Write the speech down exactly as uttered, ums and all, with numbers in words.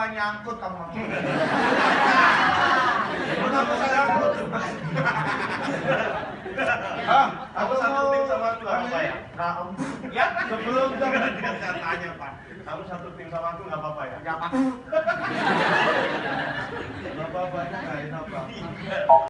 nggak nyangkut kamu? Kenapa saya angkut? Ah, aku satu tim sama aku nggak apa-apa ya? Nah, ya sebelum saya tanya Pak, kamu satu tim sama aku nggak apa-apa ya? Nggak apa-apa. Nggak apa-apa, nggak apa-apa.